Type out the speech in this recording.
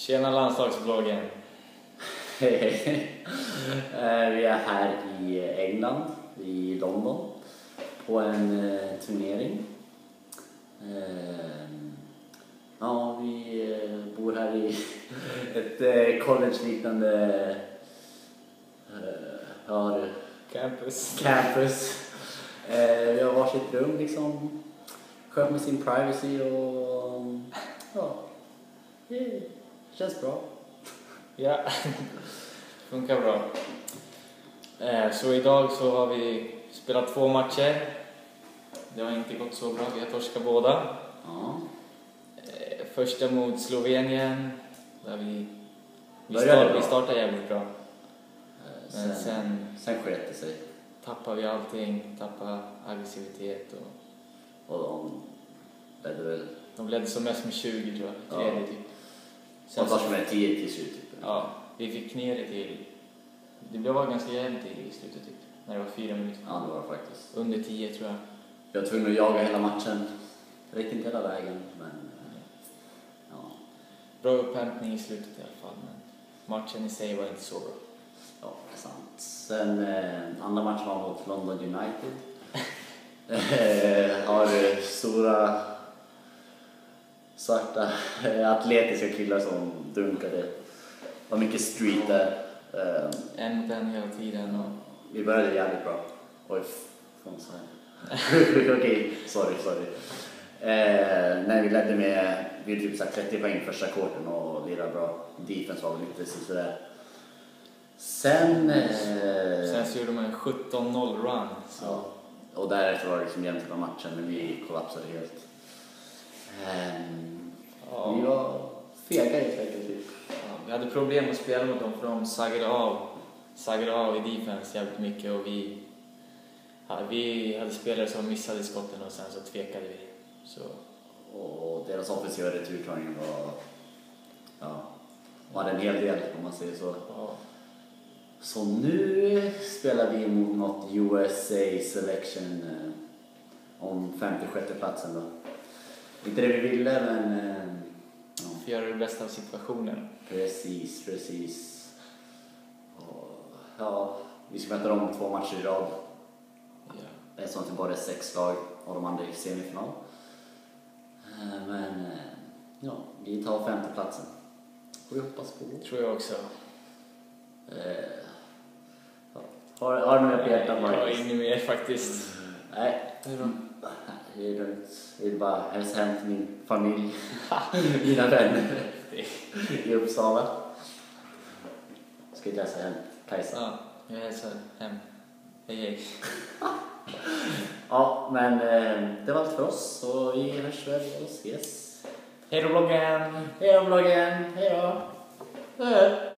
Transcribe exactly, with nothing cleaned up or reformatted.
Tjena landslagsbloggen. Hej hej. Vi är här i England, i London, på en eh, turnering. Eh, ja, vi eh, bor här i ett eh, college-liknande eh, ja, Campus. campus. Eh, vi har varsitt rum liksom, sköt med sin privacy och ja, det känns bra. Ja, funkar bra. Eh, så idag så har vi spelat två matcher. Det har inte gått så bra, vi har torskat båda. Ja. Eh, första mot Slovenien, där vi, vi, Började start, bra. vi startade jävligt bra. Eh, Men sen, sen sen sket det sig. tappade vi allting, tappade aggressivitet och Och de ledde väl... de ledde som mest med tjugo tror jag, Ja. tredje typ. Sen Sen var så, som är tio till slut typ. ja, vi fick ner det till, det blev ganska jämnt i slutet typ, när det var fyra minuter. Ja, det var det faktiskt. Under tio tror jag. Jag var tvungen att jaga hela matchen. Det räckte inte hela vägen, men... Ja. Bra upphämtning i slutet i alla fall, men matchen i sig var inte så bra. Ja, det är sant. Sen eh, andra matchen var mot London United. eh, har eh, stora svarta eh, atletiska killar som dunkade. Det var mycket street där. Eh, En mot en hela tiden och vi började jävligt bra. Oj, fan så här. Okej, sorry, sorry. Eh, nej, vi ledde med vi typ så här trettio poäng första kvarten och lirade bra. Defense var väl lite sådär. Sen... Eh, sen så gjorde man en sjutton noll run. Så. ja, och därefter var det liksom jämnt på matchen, men vi kollapsade helt. Eh, Ja. Vi var fega helt enkelt typ. Ja, vi hade problem att spela mot dem för de saggade av, saggade av i defense jävligt mycket och vi, ja, vi hade spelare som missade skotten och sen så tvekade vi. Så. Och deras offensiva returtagning var... Ja, var en hel del om man säger så. Ja. Så nu spelar vi mot något U S A Selection eh, om femtiosjätte platsen då. Inte det vi ville, men eh, ja. För att göra det bästa av situationen. Precis, precis. Och, ja, vi ska möta dem två matcher i rad. Ja. Det är som att det bara är sex lag och de andra i semifinal. Eh, Men eh, ja, vi tar femte platsen. Får vi hoppas på det. Tror jag också. Eh, ja. Har, har du några på hjärtat, Jag har Marcus? inget mer faktiskt. Nej, Hur då? det är lugnt. Jag vill bara hälsa hem till min familj, mina vänner i Uppsala. Ska jag läsa hem Kajsa? Ja, jag hälsar hem. Hej hej. Ja, men eh, det var allt för oss. Så vi hörs väl och ses. Hej då bloggen! Hej då, bloggen! Hej då! Hej.